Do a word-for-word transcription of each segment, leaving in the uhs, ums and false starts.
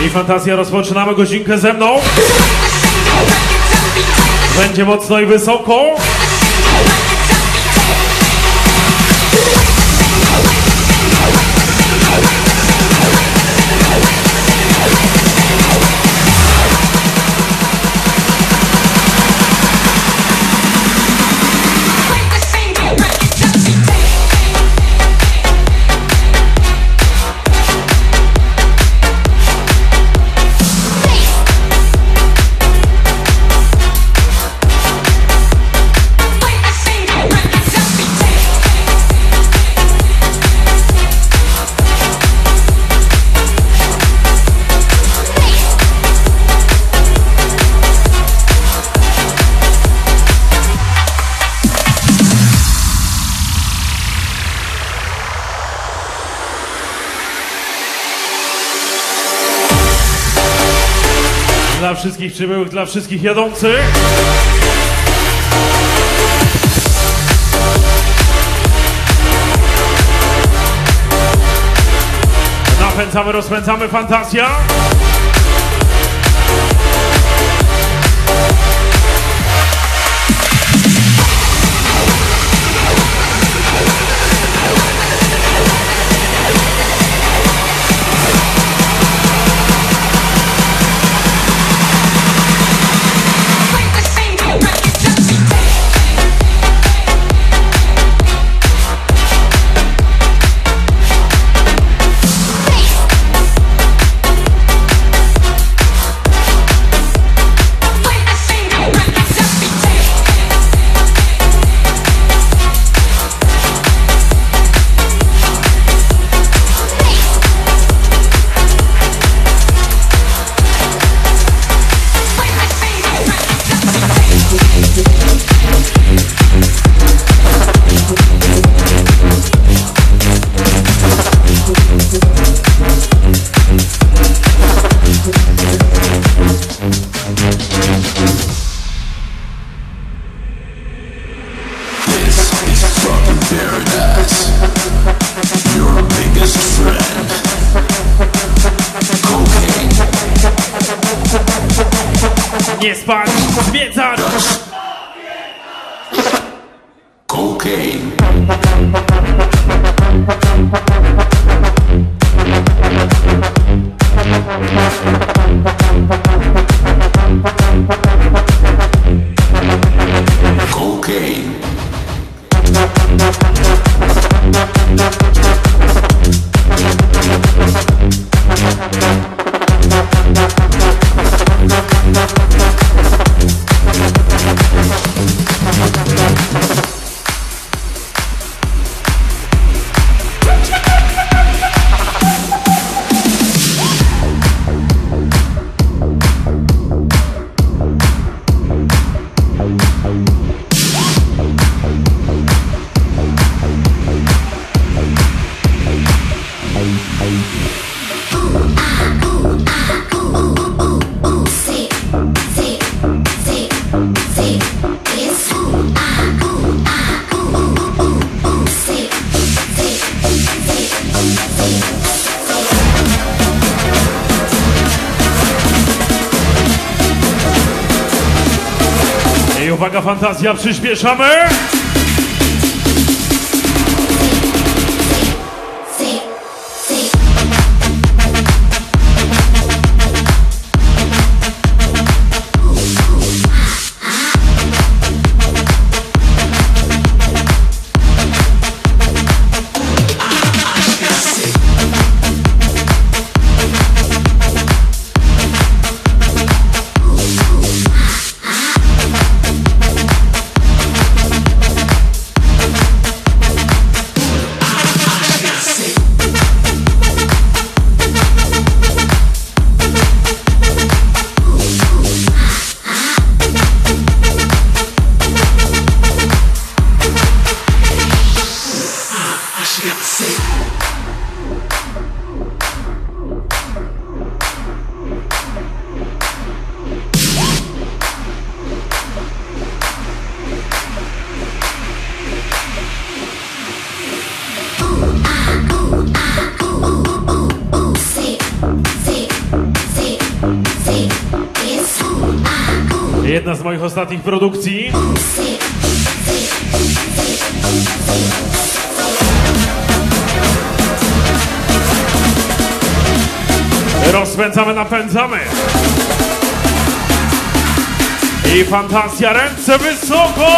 I fantazja, rozpoczynamy godzinkę ze mną. Będzie mocno i wysoko. Dla wszystkich przybyłych, dla wszystkich jadących. Napędzamy, rozpędzamy, fantazja. Nie spać, zwiedzać! Cocaine. Cocaine. I uwaga, fantazja, przyspieszamy! See, see, see. Jedna z moich ostatnich produkcji. Rozpędzamy, napędzamy. I fantazja, ręce wysoko!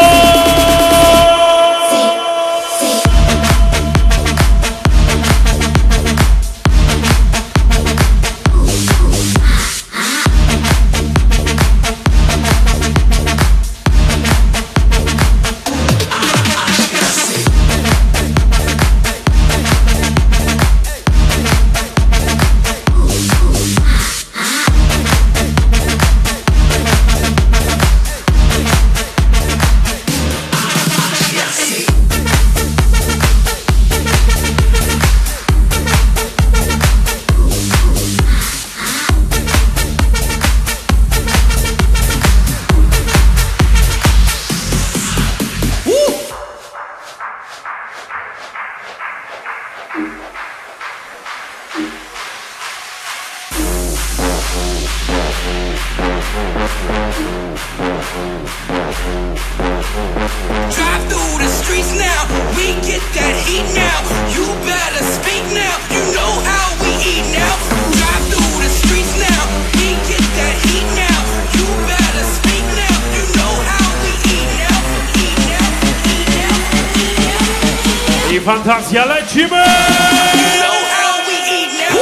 Drive through the streets now, we get that heat now. You better speak now, you know how we eat now. Drive through the streets now, we get that heat now. You better speak now, you know how we eat now. Eat now, eat now, eat now. I fantazja, lecimy! You know how we eat now.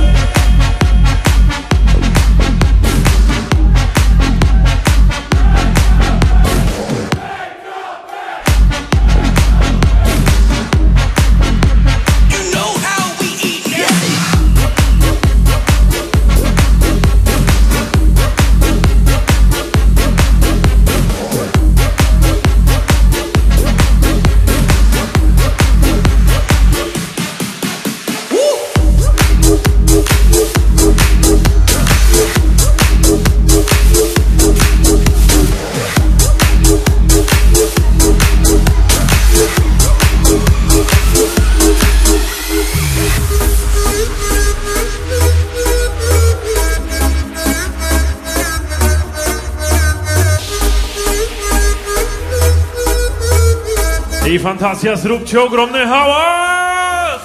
I fantazja, zróbcie ogromny hałas!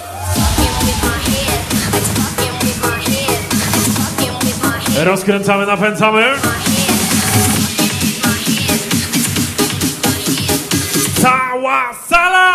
Rozkręcamy, napędzamy. Cała sala!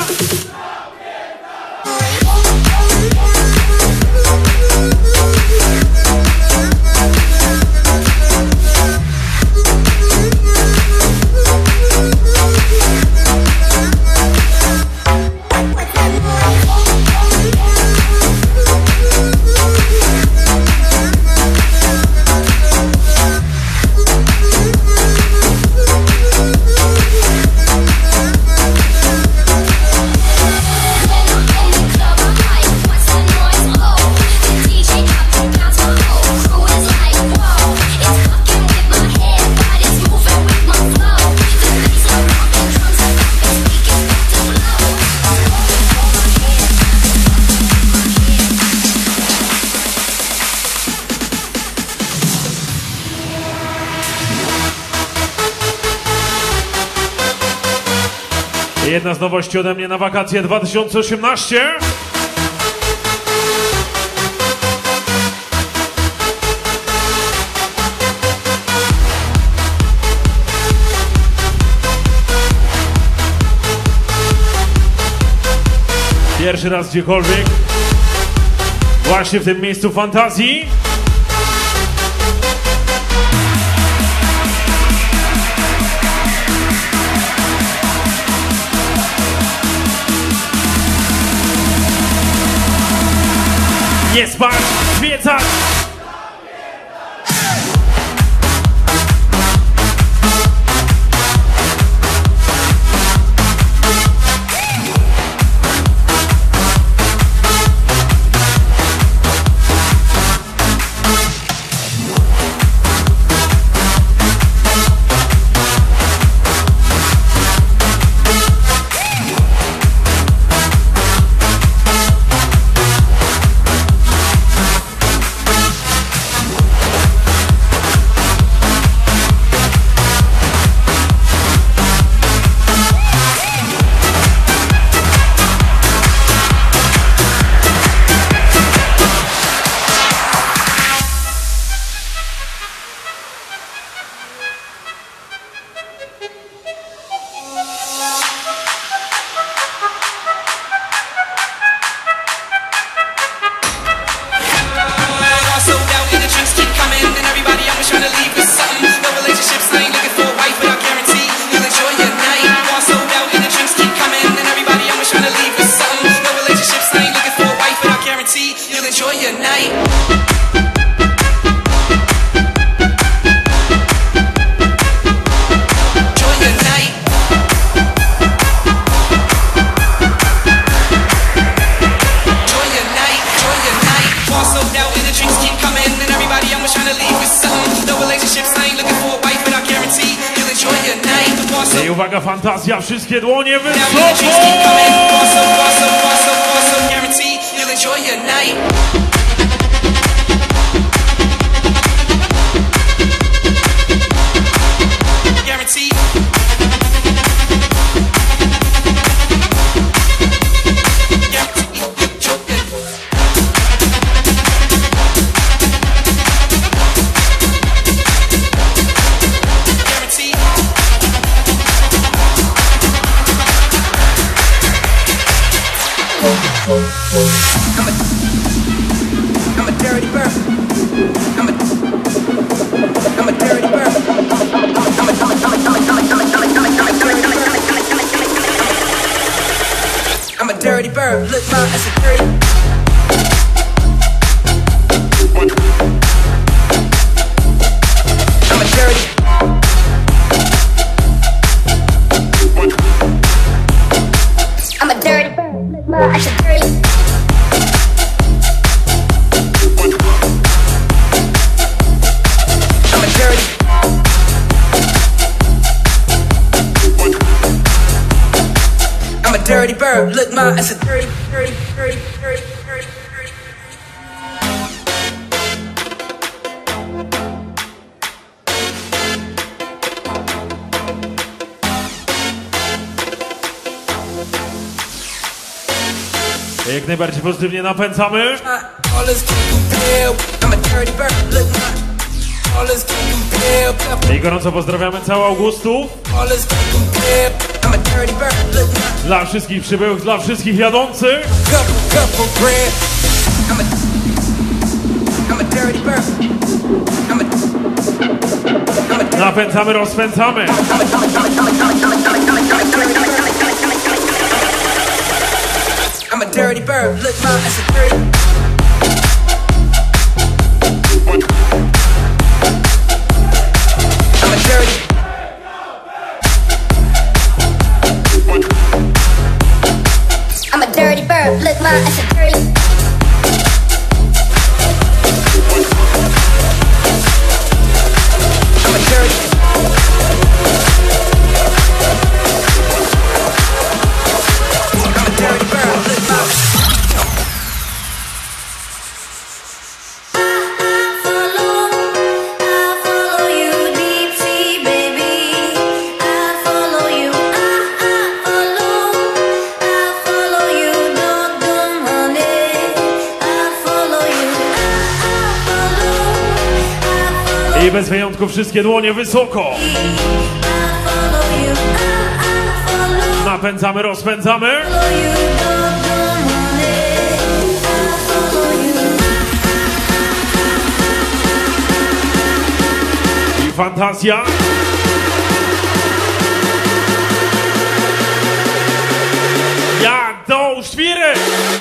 Jedna z nowości ode mnie na wakacje dwa tysiące osiemnaście. Pierwszy raz gdziekolwiek. Właśnie w tym miejscu fantazji. Nie spać, zwiedzać! uwaga, fantazja, wszystkie dłonie Now when the wysoko! drinks keep coming, awesome, awesome, awesome, awesome. Guarantee you'll enjoy your night. Guarantee. I'm a, I'm a dirty bird. I'm a, I'm a dirty bird. I'm a, I'm a, I'm a, I'm a, I'm a, I'm a, I'm a dirty bird. I'm a dirty bird. Look, mom, that's a dirty. I'm a dirty. I'm a dirty bird. Look, mom, that's a dirty. I'm a dirty bird. Look, ma, it's a dirty, dirty, dirty, dirty, dirty, dirty. Jak najbardziej pozytywnie napędzamy. All is compelled. I'm a dirty bird. Look, ma. All is compelled. I gorąco pozdrawiamy cały Augustów. All is compelled. I'm a dirty bird. Look, ma. Dla wszystkich przybyłych, dla wszystkich jadących. Couple, couple bread. I'm a, I'm a dirty bird. I'm a, I'm a, Napędzamy, rozpędzamy. I'm a dirty bird. Look, ma, it's a dirty. I'm a dirty. I'm a dirty bird. Look, ma, it's a dirty. I'm a dirty. I'm a dirty bird. Look, ma. I bez wyjątku wszystkie dłonie wysoko. Napędzamy, rozpędzamy. I fantazja. Jadą świry.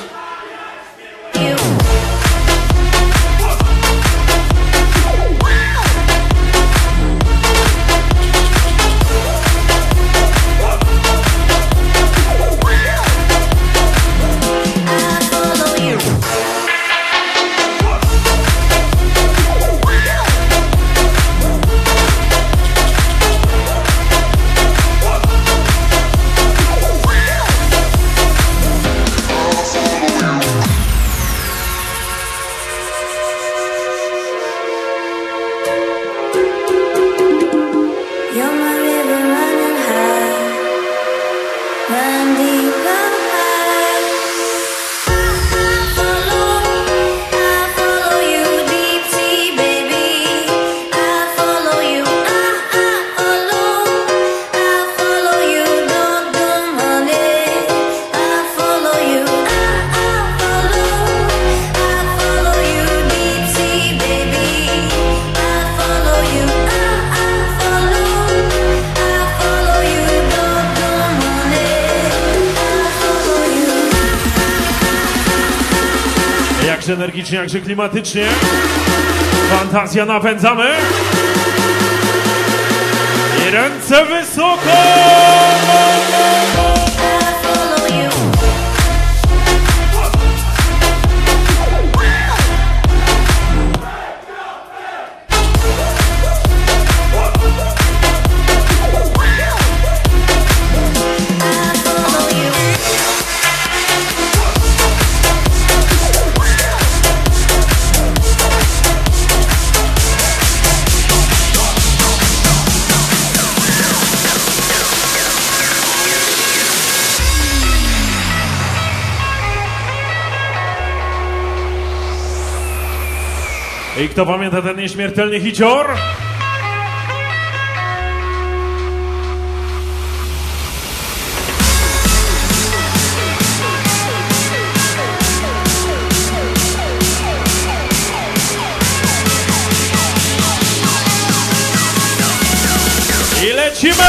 Jakże energicznie, jakże klimatycznie. Fantazja, napędzamy. I ręce wysoko. I kto pamięta ten nieśmiertelny hicior? I lecimy!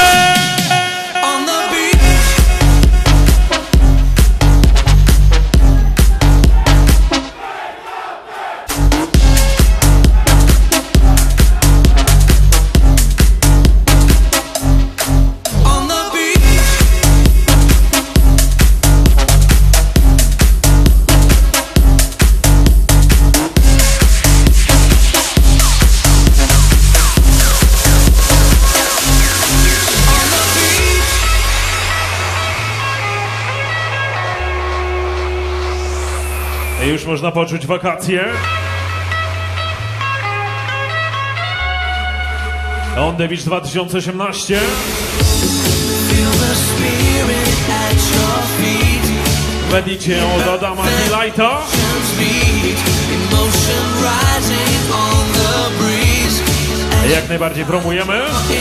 Już można poczuć wakacje. On the Beach dwa tysiące osiemnaście. W edicie od Adama Lighta. Jak najbardziej promujemy.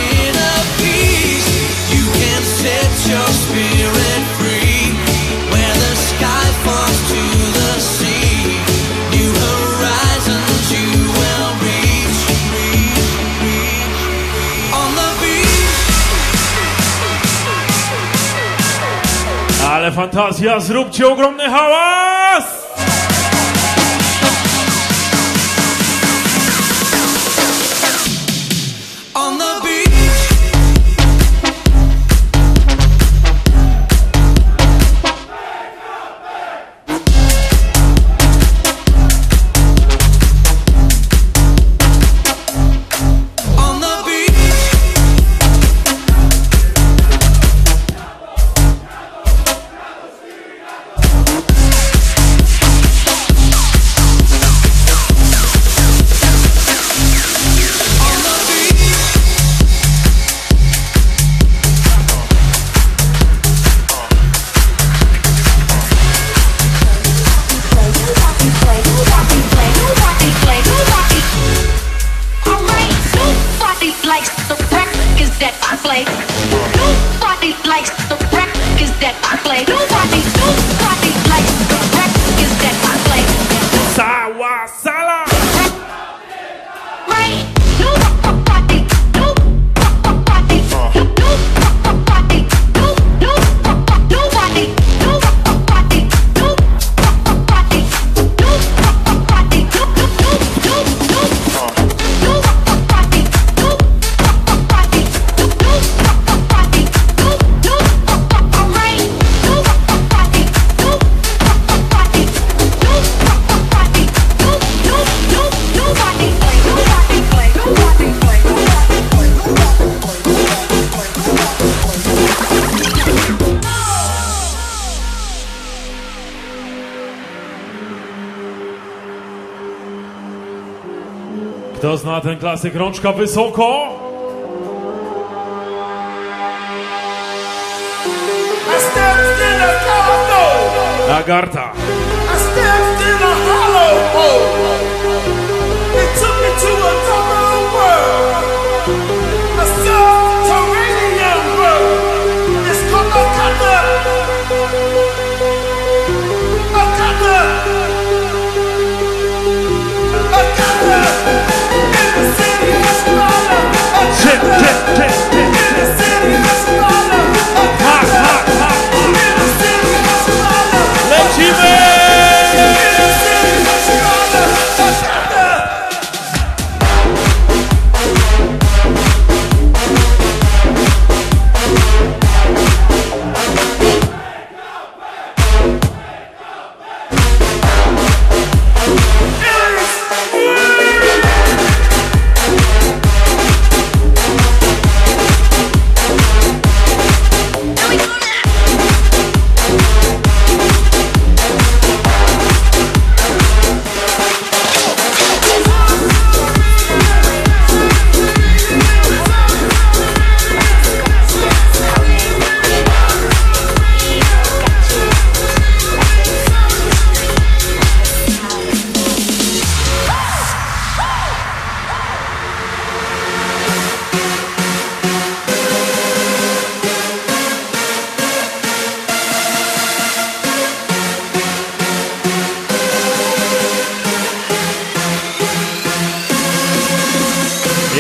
Ale fantazja, zróbcie ogromny hałas! On the beach. Cała sala! Kto zna ten klasyk? Rączka wysoko. Agarta.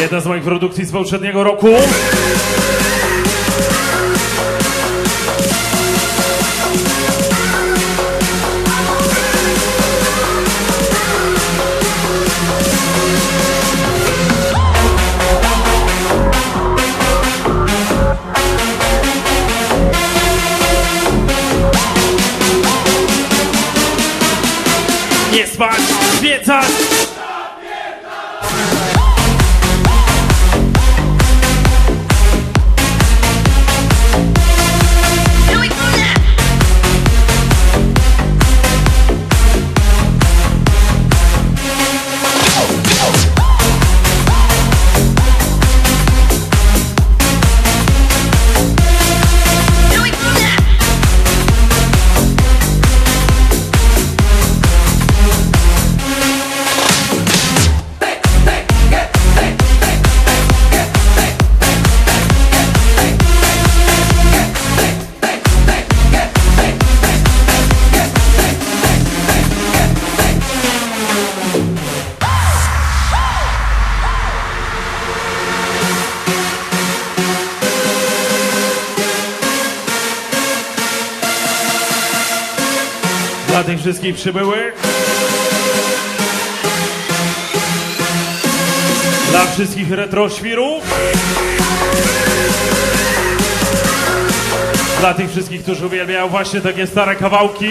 Jedna z moich produkcji z poprzedniego roku. Nie spać, zwiedzać! Dla tych wszystkich przybyłych, dla wszystkich retroświrów, dla tych wszystkich, którzy uwielbiają właśnie takie stare kawałki.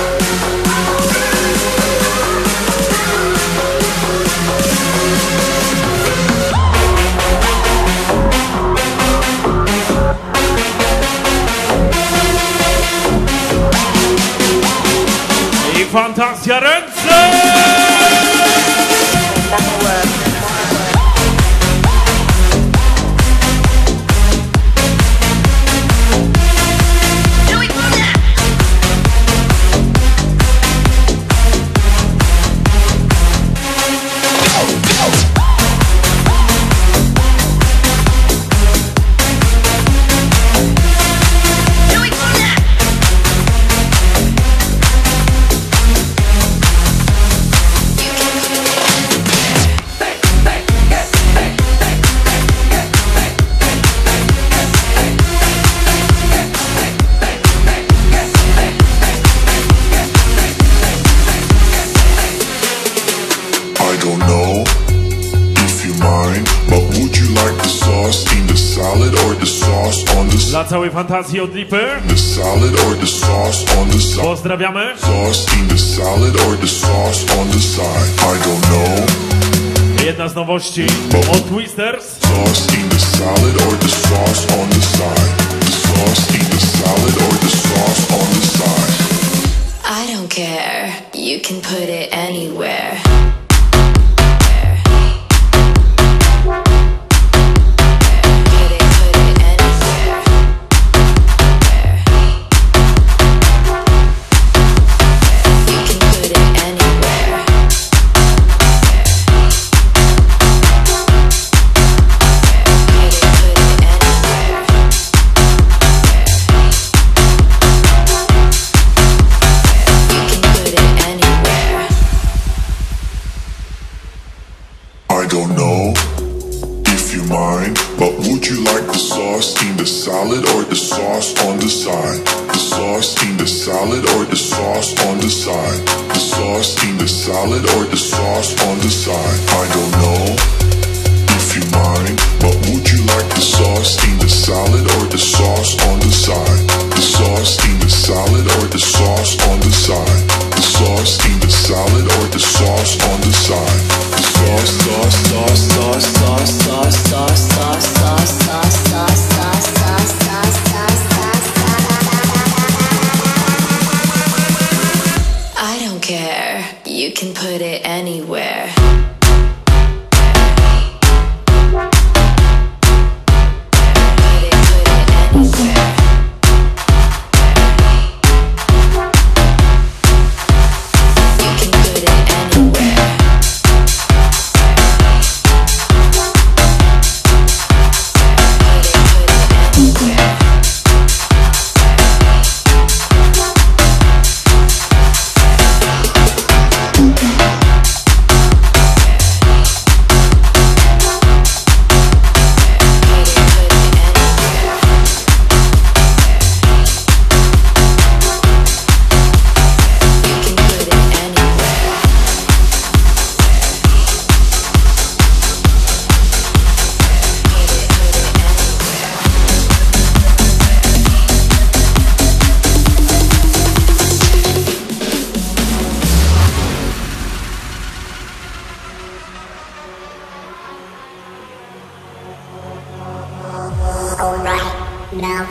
Fantazja, ręce! Dla całej fantazji od Lipy. Pozdrawiamy. Jedna z nowości od Twisters. I don't care, you can put it anywhere.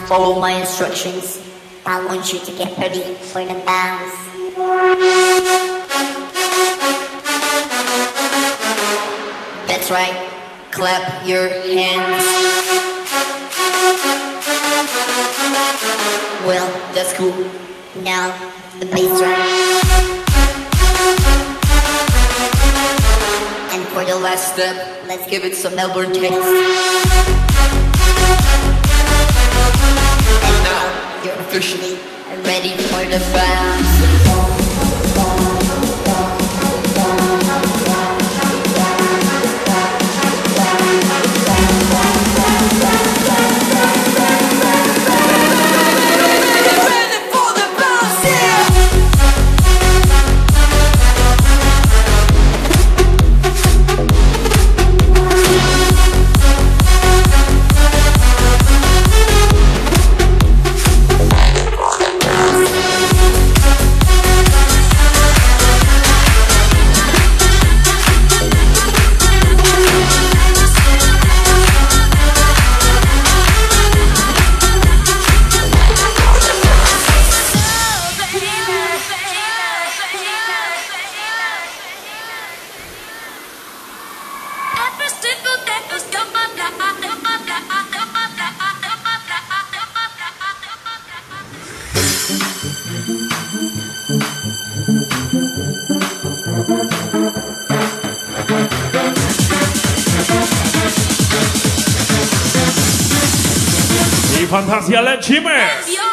follow my instructions. I want you to get ready for the bounce. That's right, clap your hands. Well, that's cool. Now, the bass drum. And for the last step, let's give it some Melbourne taste. And now, you're officially ready for the bounce. I Fantazja, lecimy!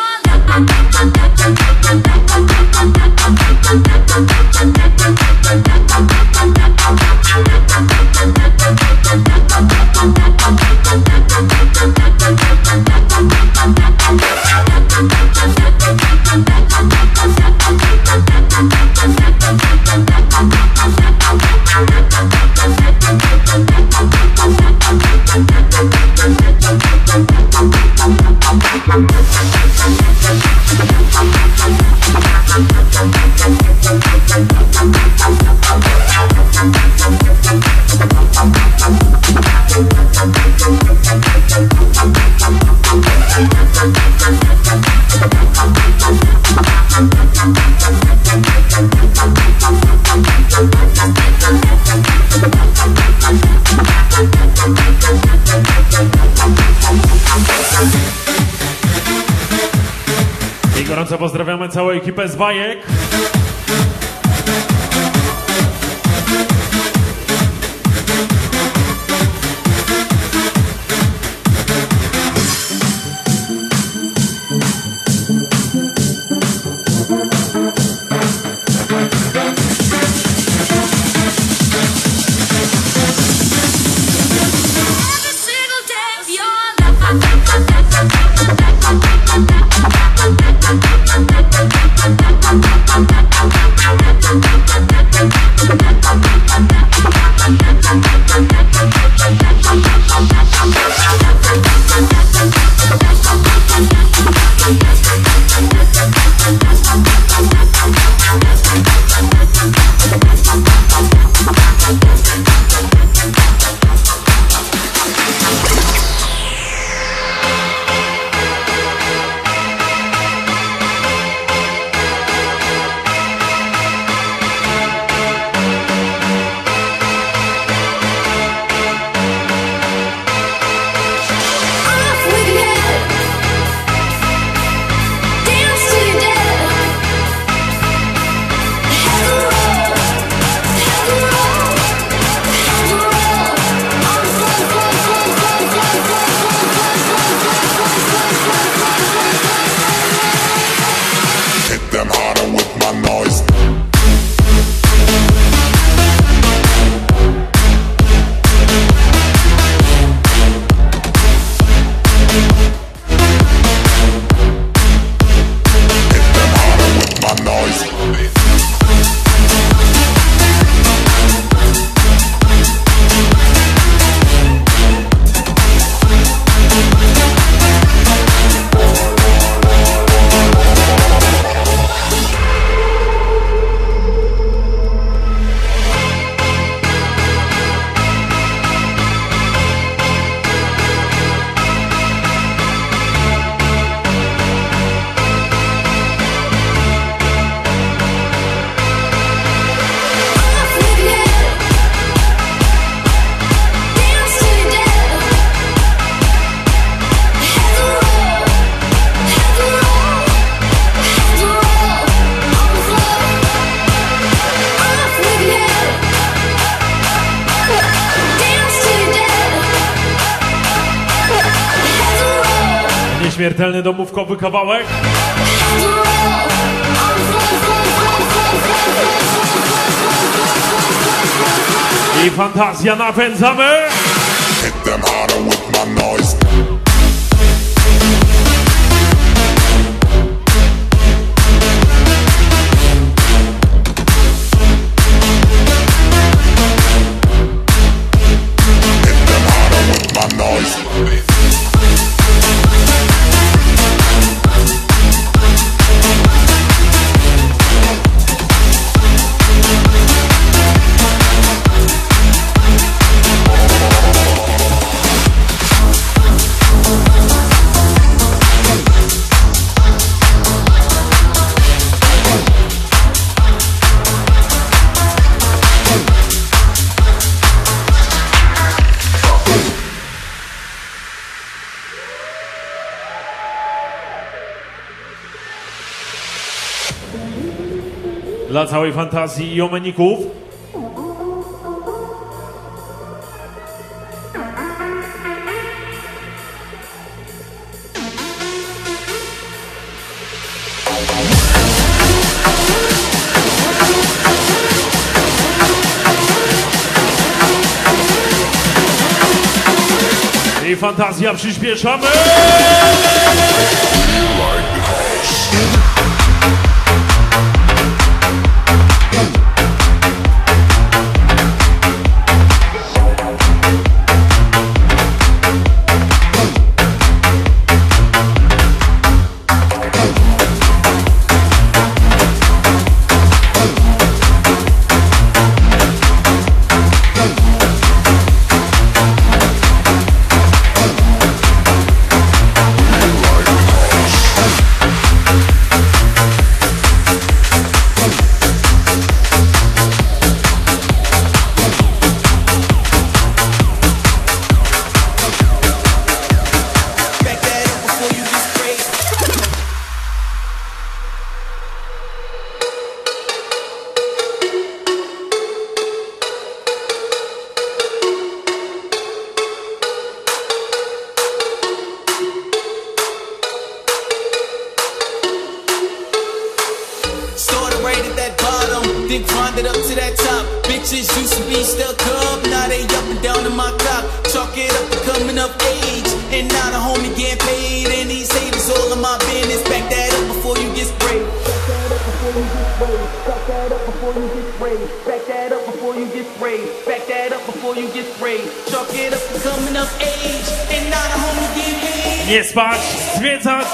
I gorąco pozdrawiamy całą ekipę z Bajek. We'll be right back. Nieśmiertelny domówkowy kawałek. I fantazja napędzamy. Hit them harder with my noise. Hit them harder with my noise. Dla całej fantazji i omeników. I fantazja przyspieszamy. Nie spać, zwiedzać.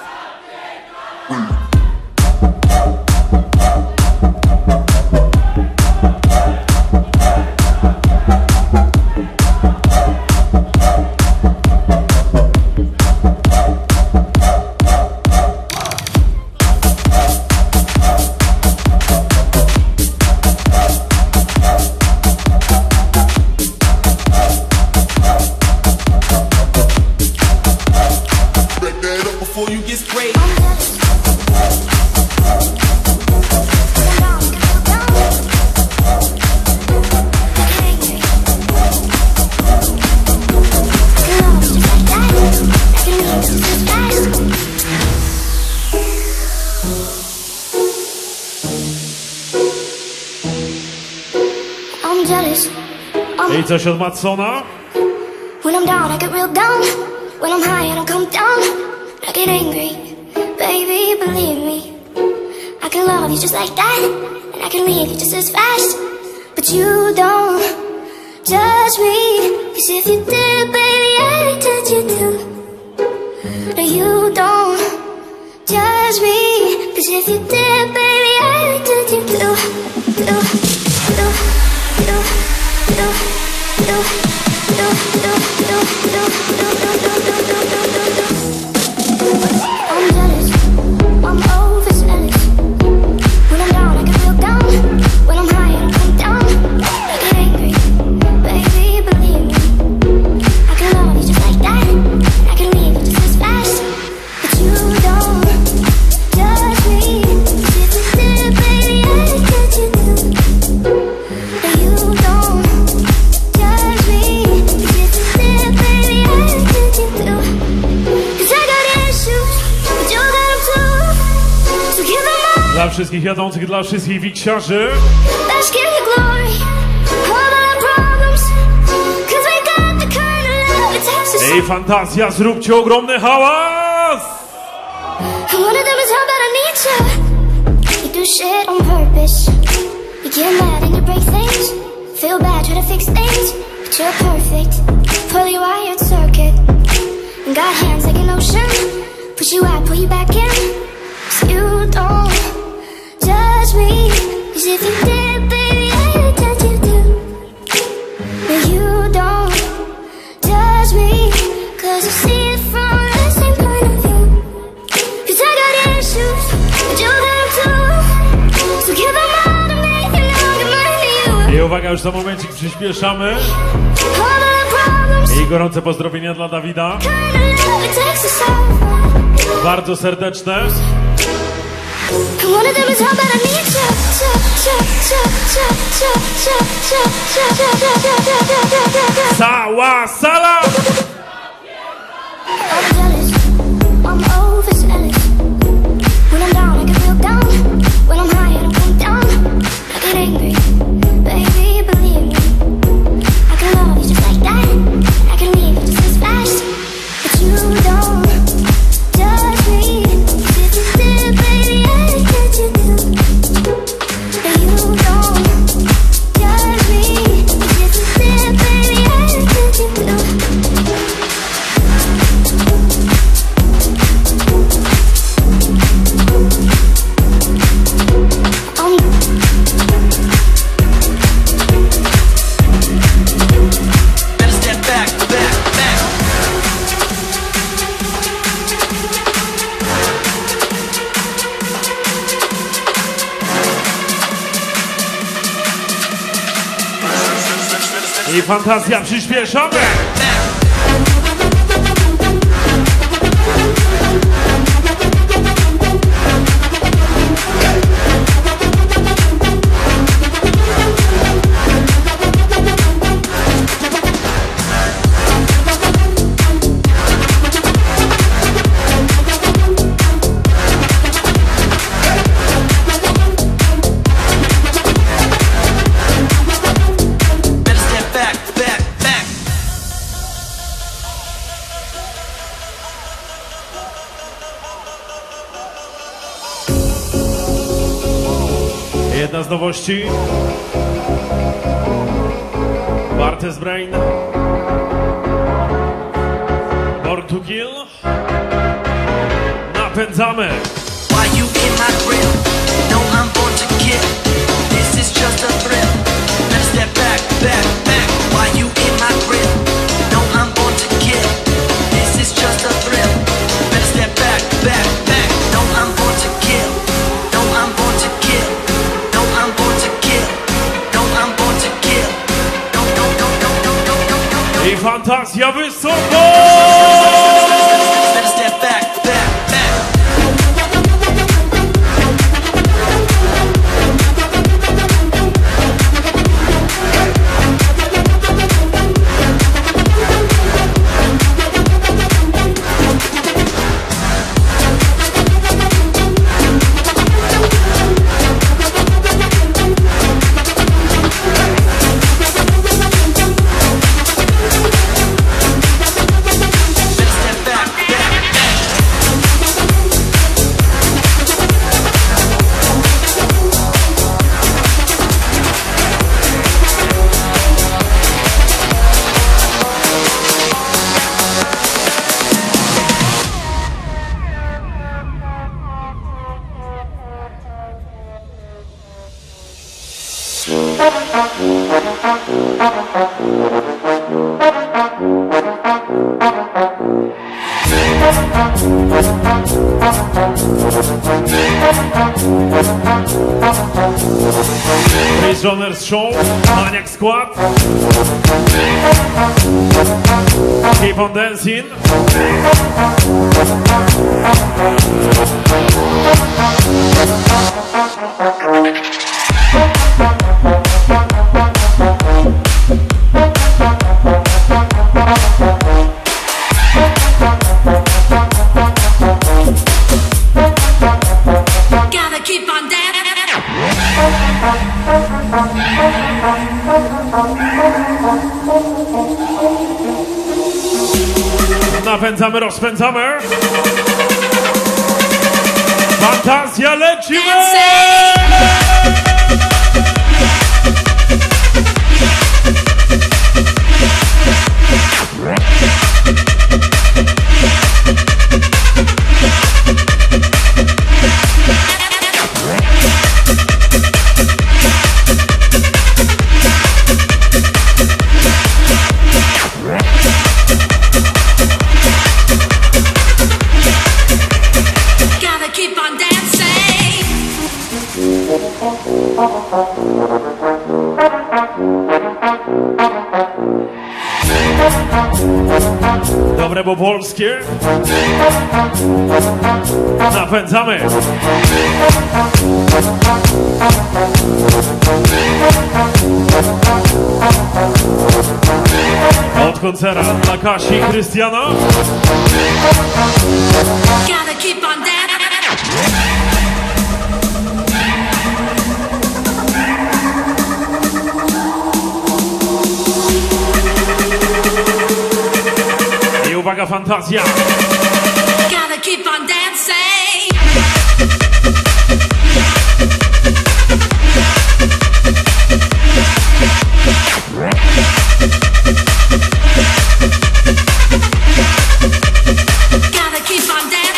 I coś od Madsona? When I'm down, I get real down. When I'm high, I don't come down. I get angry, baby, believe me. I can love you just like that, and I can leave you just as fast. But you don't judge me, 'cause if you did, baby, I'd judge you too. No, you don't judge me, 'cause if you did, baby, I'd judge you too. Do, do, do, do, do, do, do, do, do, I'm jealous, I'm overzealous. When I'm down, I get real down. When I'm high, I don't come down. I get angry, baby, believe me. I can love you just like that, I can leave you just as fast. But you don't judge me, 'cause if you wszystkich jadących, dla wszystkich wiksiarzy. Bask in the glory of our problems, 'cause we got the kind of love it takes to Ej, fantazja, zróbcie ogromny hałas! And one of them is how bad I need you. You do shit on purpose. You get mad and you break things. Feel bad, try to fix things, but you're perfect. Fully wired circuit. And got hands like an ocean. Push you out, pull you back in. 'Cause you don't judge me. 'Cause if you did, baby, I would judge you too. But you don't judge me. 'Cause you see it from the same point of view. 'Cause I got issues, but you got them too. So give them all to me and I'll give mine to you. I uwaga, już za momencik przyspieszamy. All the problems, I gorące pozdrowienia dla Dawida. kind of love it takes to solve. Bardzo serdeczne. And one of them is how bad I need you. Cała sala! I'm jealous, I'm overzealous. When I'm down, I get real down. When I'm high, I don't come down. I get angry, baby, believe me. I can love you just like that. I can leave you just as fast. But you don't judge me. If you did, baby, I judge you too. But you don't judge me. If you did, baby, I judge you too. Better step back, back, back. I fantazja, przyspieszamy! Better step back, back, back. Jedna z nowości. Bartes Brain. Born to Kill. Napędzamy! Why you in my grill? No, I'm born to kill. This is just a thrill. Better step back, back, back. Why you in my grill? No, I'm born to kill. This is just a thrill. Better step back, back, back. No, I'm born to kill. No, I'm born to kill. No, I'm born to kill. No, I'm born to kill. No, no, no, no, no, no, no, no, no. I fantazja wysoko! Better step back, back, back. Better step back, back, back. Chris Jones Show, Maniac Squad. Keep on dancing. Gotta keep on dancing. Napędzamy, rozpędzamy. Fantazja, lecimy! Dobre, bo polskie. Napędzamy. Od koncera dla Kasi i Krystiana. Gotta keep on dancing. Uwaga, fantazja! Gotta keep on dancing. Gotta keep on dancing.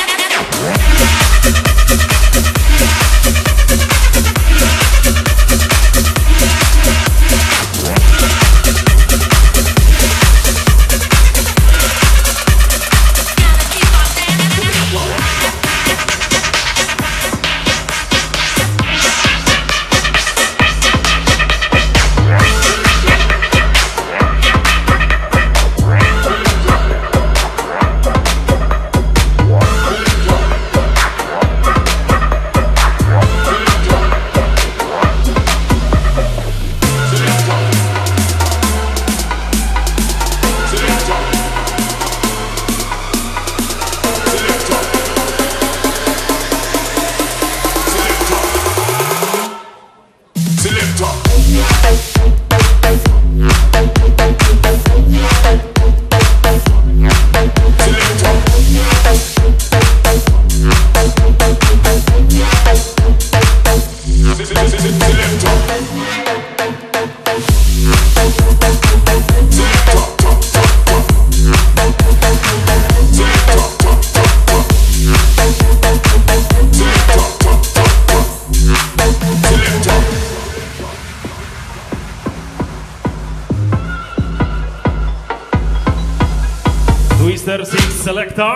Twister Six Selecta.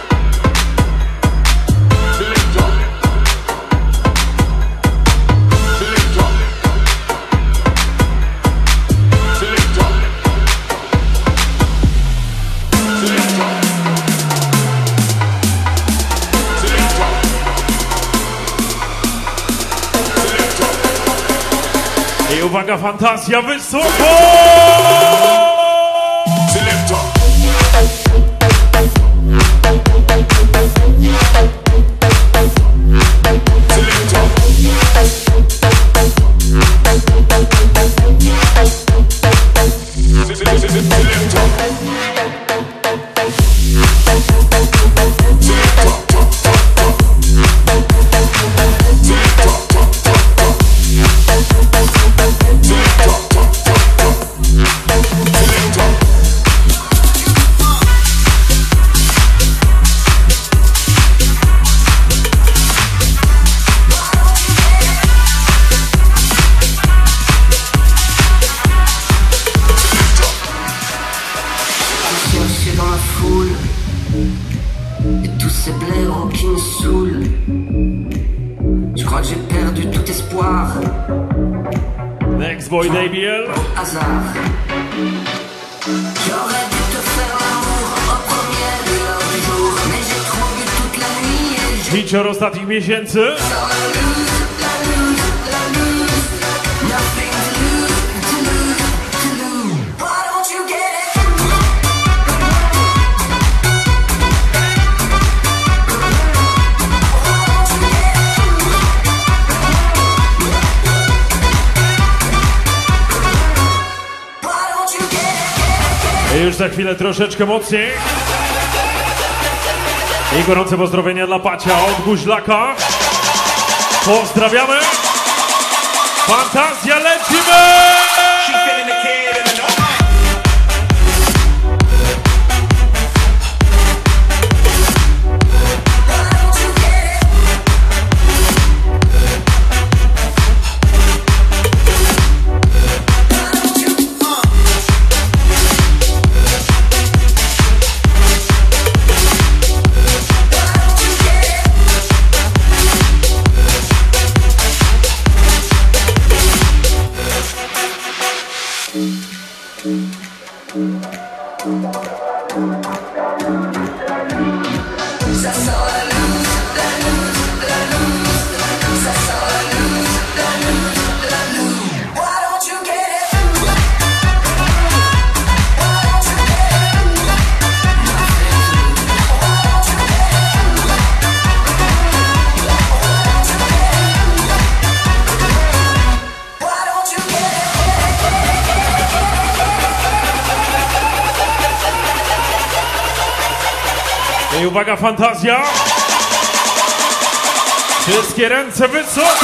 I uwaga, fantazja, wysoko! Next Boy D B L. Hasard. J'aurais dû te faire l'amour au premier heure du jour, mais j'ai trop bu toute la nuit et j'ai Hicior ostatnich miesięcy. I już za chwilę troszeczkę mocniej. I gorące pozdrowienia dla Pacia od Guźlaka. Pozdrawiamy. Fantazja, lecimy! I uwaga, fantazja! Wszystkie ręce wysoko!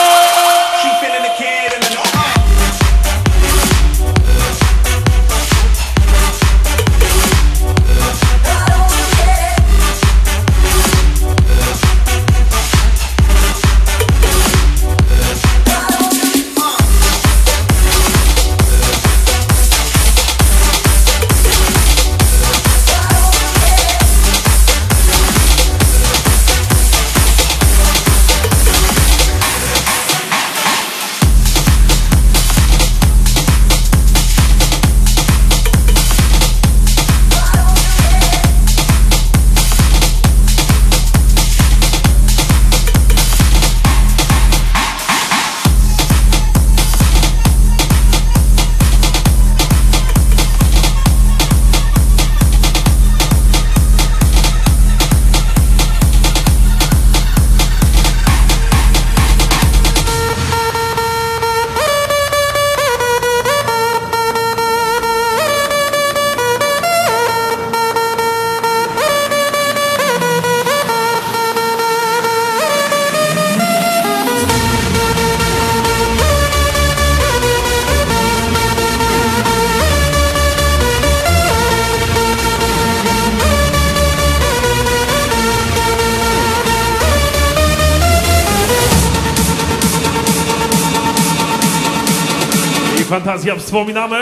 Fantazja, wspominamy.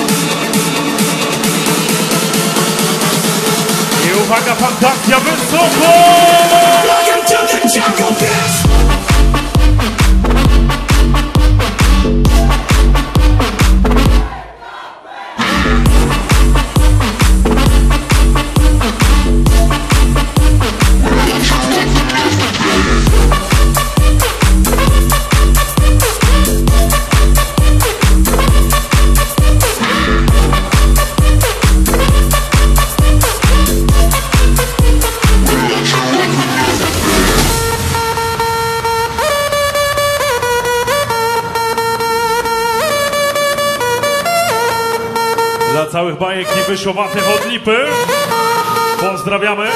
I uwaga, fantazja, wysoko! Dla całych bajek i wyszowatych od lipy pozdrawiamy.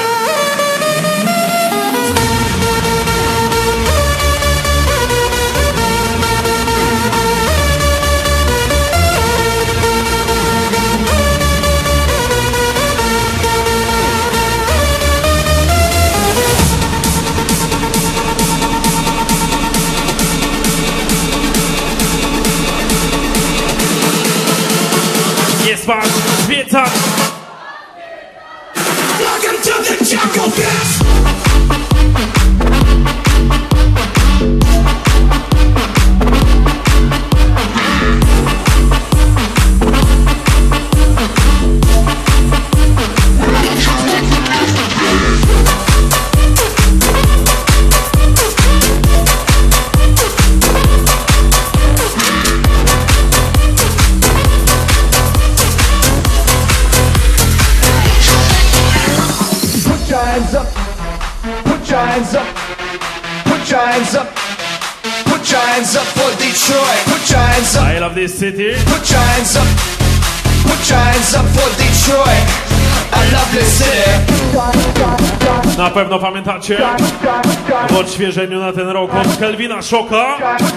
Nie spać, zwiedzać! Welcome to the Jungle Fest! hands up, put your hands up, put your hands up, put your hands up for Detroit, put your hands up, I love this city. put your hands up, Put your hands up for Detroit, a lovely city. Na pewno pamiętacie w odświeżeniu na ten rok od Kelvina Szoka.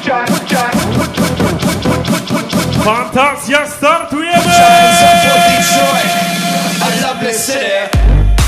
Fantazja, startujemy! Put your hands up for Detroit, a lovely city.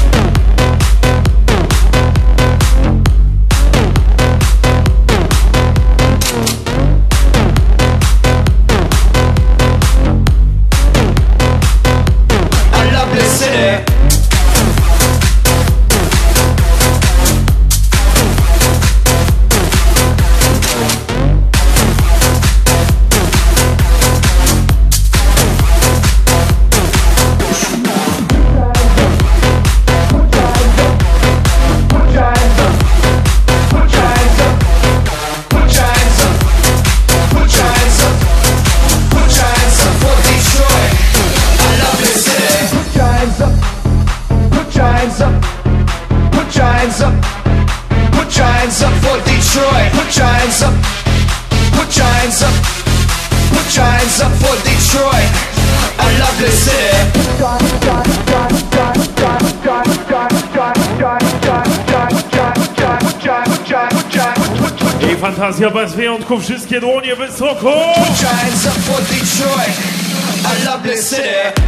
Fantazja bez wyjątku, wszystkie dłonie wysoko! Put your hands up for Detroit, a lovely city.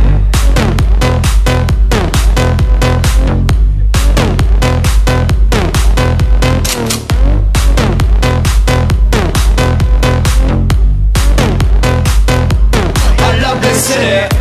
A lovely city.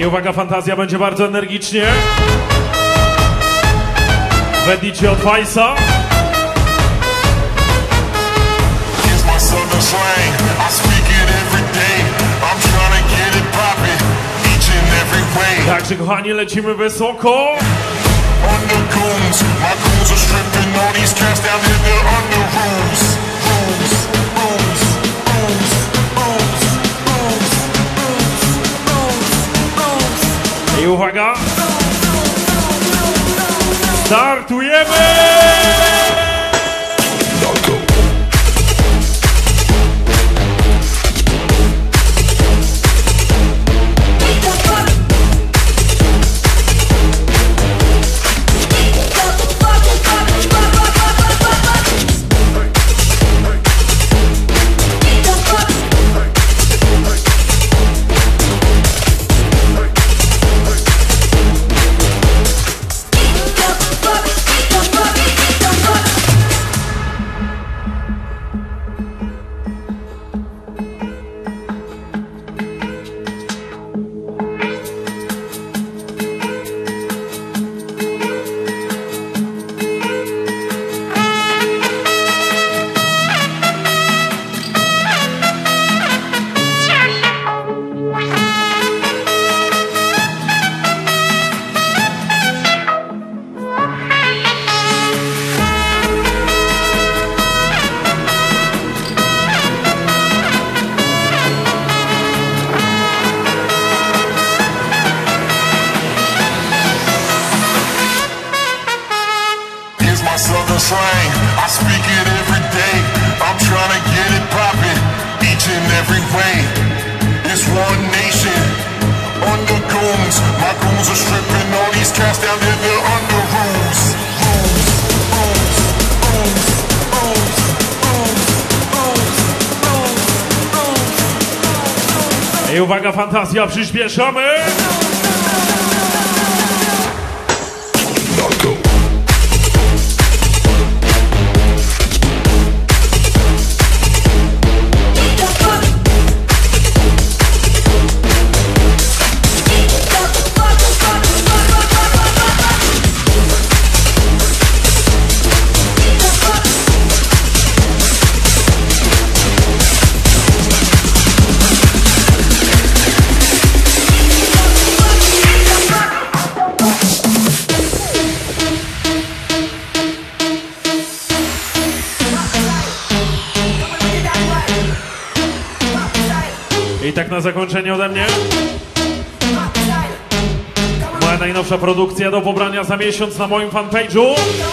uwaga, fantazja będzie bardzo energicznie. W edicie od Weissa. Także kochani, lecimy wysoko. I uwaga, startujemy! I uwaga, fantazja, przyspieszamy! I tak na zakończenie ode mnie moja najnowsza produkcja do pobrania za miesiąc na moim fanpage'u.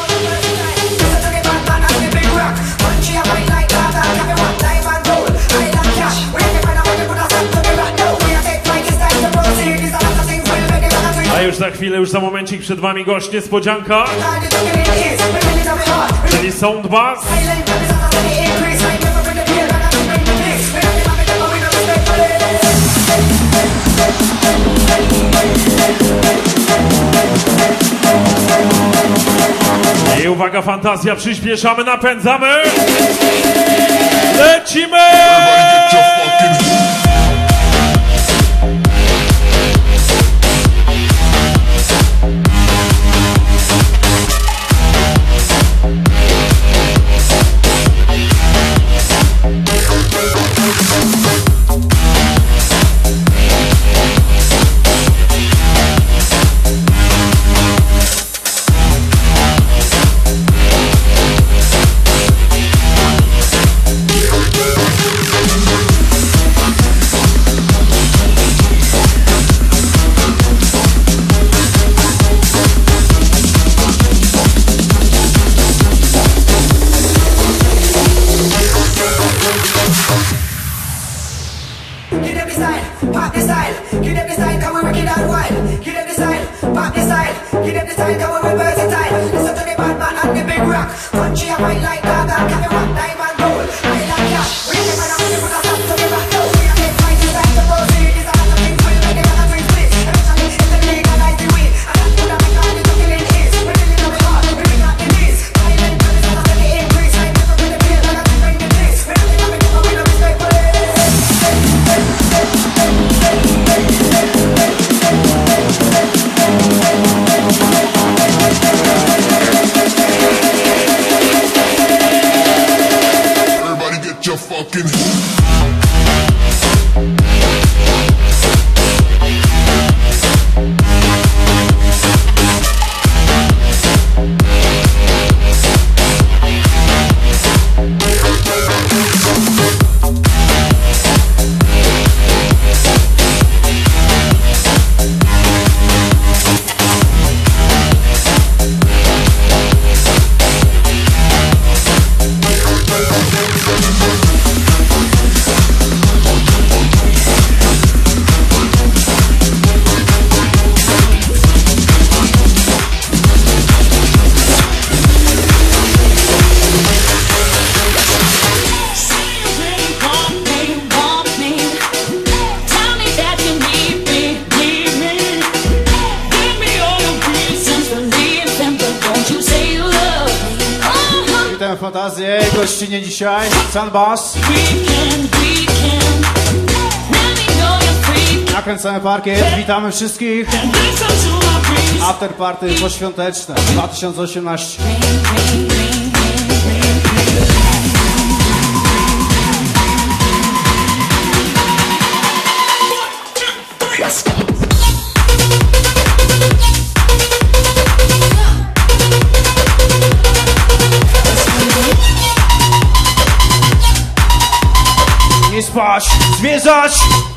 A już za chwilę, już za momencik przed wami gość niespodzianka, czyli Soundbass. I uwaga, fantazja, przyspieszamy, napędzamy, lecimy! fantazję, gościnie dzisiaj Sunbass. Nakręcamy parkiet, witamy wszystkich. Afterparty poświąteczne dwa tysiące osiemnaście. Nie spać, zmierzać!